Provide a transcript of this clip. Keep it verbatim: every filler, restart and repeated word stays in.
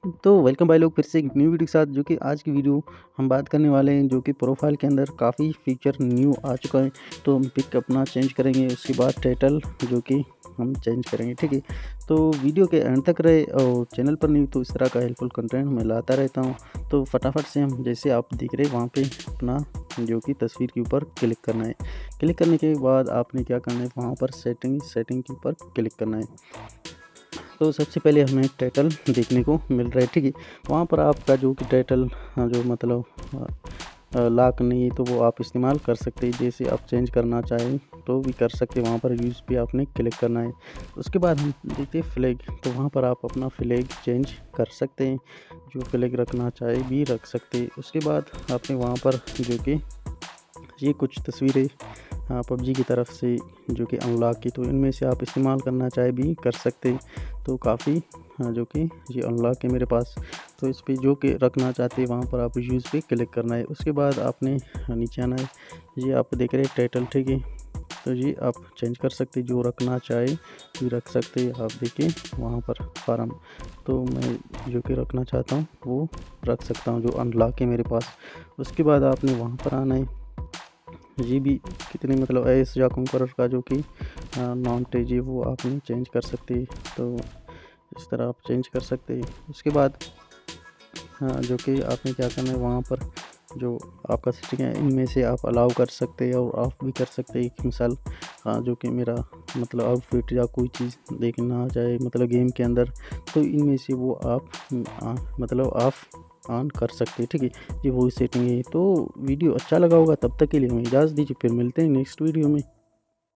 तो वेलकम भाई लोग फिर से एक न्यू वीडियो के साथ, जो कि आज की वीडियो हम बात करने वाले हैं, जो कि प्रोफाइल के अंदर काफ़ी फीचर न्यू आ चुका है। तो हम पिक अपना चेंज करेंगे, उसके बाद टाइटल जो कि हम चेंज करेंगे, ठीक है। तो वीडियो के एंड तक रहे और चैनल पर नहीं तो इस तरह का हेल्पफुल कंटेंट मैं लाता रहता हूँ। तो फटाफट से हम, जैसे आप देख रहे हैं वहाँ पे अपना जो कि तस्वीर के ऊपर क्लिक करना है। क्लिक करने के बाद आपने क्या करना है, वहाँ पर सेटिंग सेटिंग के ऊपर क्लिक करना है। तो सबसे पहले हमें टाइटल देखने को मिल रहा है, ठीक है। वहाँ पर आपका जो कि टाइटल जो मतलब लाक नहीं है तो वो आप इस्तेमाल कर सकते हैं। जैसे आप चेंज करना चाहें तो भी कर सकते हैं। वहाँ पर यूज़ पे आपने क्लिक करना है। उसके बाद हम देखते हैं फ्लैग, तो वहाँ पर आप अपना फ्लैग चेंज कर सकते हैं। जो फ्लैग रखना चाहे भी रख सकते हैं। उसके बाद आपने वहाँ पर जो कि ये कुछ तस्वीरें हाँ पबजी की तरफ से जो कि अनलॉक की, तो इनमें से आप इस्तेमाल करना चाहे भी कर सकते हैं। तो काफ़ी हाँ जो कि ये अनलॉक है मेरे पास, तो इस पे जो कि रखना चाहते हैं वहाँ पर आप यूज़ पे क्लिक करना है। उसके बाद आपने नीचे आना है। ये आप देख रहे हैं टाइटल, ठीक है। तो ये आप चेंज कर सकते हैं, जो रखना चाहे भी रख सकते हैं। आप देखिए वहाँ पर फार्म, तो मैं जो कि रखना चाहता हूँ वो रख सकता हूँ, जो अनलॉक है मेरे पास। उसके बाद आपने वहाँ पर आना है। ये भी कितने मतलब एस या कंकरर का जो कि नॉन टेजी वो आपने चेंज कर सकते हैं। तो इस तरह आप चेंज कर सकते हैं। उसके बाद हाँ जो कि आपने क्या करना है, वहाँ पर जो आपका सेटिंग है इनमें से आप अलाउ कर सकते हैं और ऑफ भी कर सकते हैं। एक मिसाल हाँ जो कि मेरा मतलब आउटफिट या कोई चीज़ देखना आ जाए मतलब गेम के अंदर, तो इनमें से वो आप आ, मतलब ऑफ ऑन कर सकते हैं, ठीक है। ये वही सेटिंग है। तो वीडियो अच्छा लगा होगा, तब तक के लिए हमें इजाज़त दीजिए, फिर मिलते हैं नेक्स्ट वीडियो में।